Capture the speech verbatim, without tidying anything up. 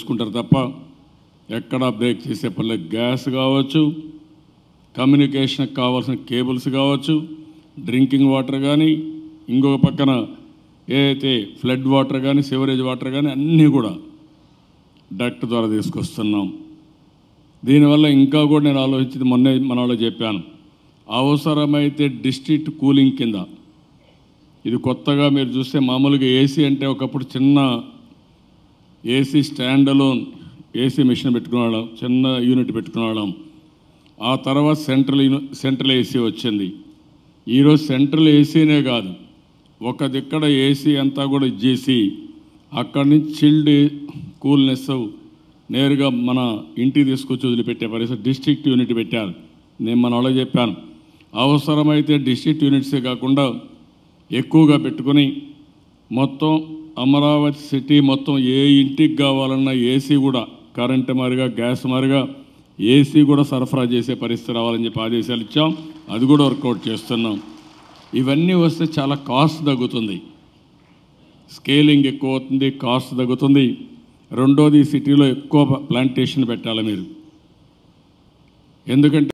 తెచ్చుకుంటారు తప్ప ఎక్కడా బ్రేక్ చేసే పనులు. గ్యాస్ కావచ్చు, కమ్యూనికేషన్కి కావాల్సిన కేబుల్స్ కావచ్చు, డ్రింకింగ్ వాటర్ కానీ, ఇంకొక పక్కన ఏదైతే ఫ్లడ్ వాటర్ కానీ, సివరేజ్ వాటర్ కానీ అన్నీ కూడా డక్ట్ ద్వారా తీసుకొస్తున్నాం. దీనివల్ల ఇంకా కూడా నేను ఆలోచించింది మొన్నే మన వాళ్ళు చెప్పాను, అవసరమైతే డిస్ట్రిక్ట్ కూలింగ్ కింద, ఇది కొత్తగా మీరు చూస్తే మామూలుగా ఏసీ అంటే ఒకప్పుడు చిన్న AC stand alone AC machine పెట్టుకునేవాళ్ళం, చిన్న యూనిట్ పెట్టుకునేవాళ్ళం. ఆ తర్వాత సెంట్రల్ యూని సెంట్రల్ ఏసీ వచ్చింది. ఈరోజు సెంట్రల్ ఏసీనే కాదు, ఒక దిక్కడ ఏసీ అంతా కూడా ఇచ్చేసి అక్కడి నుంచి చిల్డ్ కూల్నెస్ నేరుగా మన ఇంటికి తీసుకొచ్చి వదిలిపెట్టే పరిస్థితి డిస్ట్రిక్ట్ యూనిట్ పెట్టారు. నేను మన వాళ్ళకి చెప్పాను, అవసరమైతే డిస్ట్రిక్ట్ యూనిట్సే కాకుండా ఎక్కువగా పెట్టుకొని మొత్తం అమరావతి సిటీ మొత్తం ఏ ఇంటికి కావాలన్నా ఏసీ కూడా కరెంటు మారిగా గ్యాస్ మారిగా ఏసీ కూడా సరఫరా చేసే పరిస్థితి రావాలని చెప్పి ఆదేశాలు ఇచ్చాం. అది కూడా వర్కౌట్ చేస్తున్నాం. ఇవన్నీ వస్తే చాలా కాస్ట్ తగ్గుతుంది, స్కేలింగ్ ఎక్కువ అవుతుంది, కాస్ట్ తగ్గుతుంది. రెండోది సిటీలో ఎక్కువ ప్లాంటేషన్ పెట్టాలి మీరు, ఎందుకంటే